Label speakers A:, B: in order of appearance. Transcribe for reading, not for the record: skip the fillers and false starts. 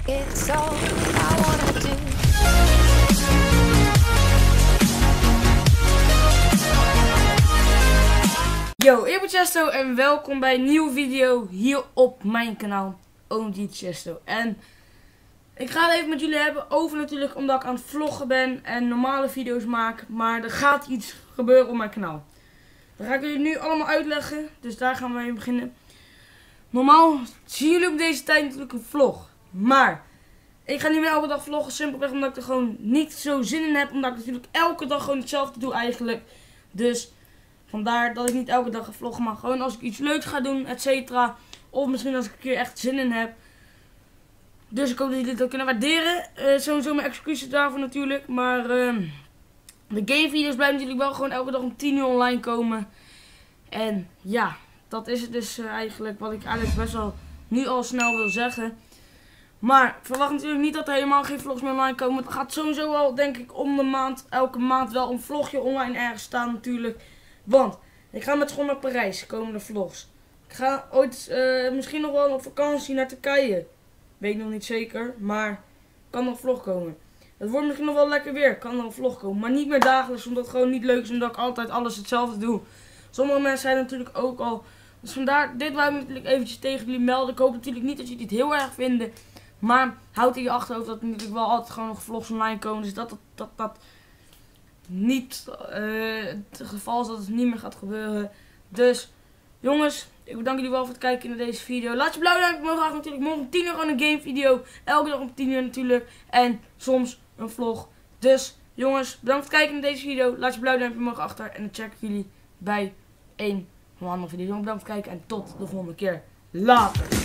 A: It's all I wanna do.
B: Yo, ik ben Chesto en welkom bij een nieuwe video hier op mijn kanaal OMG Chesto. En ik ga het even met jullie hebben over natuurlijk omdat ik aan het vloggen ben en normale video's maak. Maar er gaat iets gebeuren op mijn kanaal. Dat ga ik jullie nu allemaal uitleggen, dus daar gaan we mee beginnen. Normaal zien jullie op deze tijd natuurlijk een vlog, maar ik ga niet meer elke dag vloggen, simpelweg omdat ik er gewoon niet zo zin in heb. Omdat ik natuurlijk elke dag gewoon hetzelfde doe eigenlijk. Dus vandaar dat ik niet elke dag ga vloggen, maar gewoon als ik iets leuks ga doen, etc. Of misschien als ik een keer echt zin in heb. Dus ik hoop dat jullie dat kunnen waarderen. Sowieso mijn excuses daarvoor natuurlijk. Maar de gamevideo's blijven natuurlijk wel gewoon elke dag om 10 uur online komen. En ja, dat is het dus eigenlijk wat ik eigenlijk best wel nu al snel wil zeggen. Maar verwacht natuurlijk niet dat er helemaal geen vlogs meer online komen. Het gaat sowieso wel, denk ik, om de maand, elke maand wel een vlogje online ergens staan natuurlijk. Want ik ga met school naar Parijs, komende vlogs. Ik ga ooit misschien nog wel op vakantie naar Turkije. Weet ik nog niet zeker, maar kan nog een vlog komen. Het wordt misschien nog wel lekker weer, kan nog een vlog komen. Maar niet meer dagelijks, omdat het gewoon niet leuk is, omdat ik altijd alles hetzelfde doe. Sommige mensen zijn natuurlijk ook al. Dus vandaar, dit wou ik natuurlijk eventjes tegen jullie melden. Ik hoop natuurlijk niet dat jullie het heel erg vinden. Maar houd in je achterhoofd dat er natuurlijk wel altijd gewoon nog vlogs online komen. Dus dat niet het geval is, dat het niet meer gaat gebeuren. Dus jongens, ik bedank jullie wel voor het kijken naar deze video. Laat je blauw duimpje omhoog achter natuurlijk. Morgen om 10 uur gewoon een game video. Elke dag om 10 uur natuurlijk. En soms een vlog. Dus jongens, bedankt voor het kijken naar deze video. Laat je blauw duimpje omhoog achter. En dan check ik jullie bij een andere video. Jongens, bedankt voor het kijken en tot de volgende keer. Later.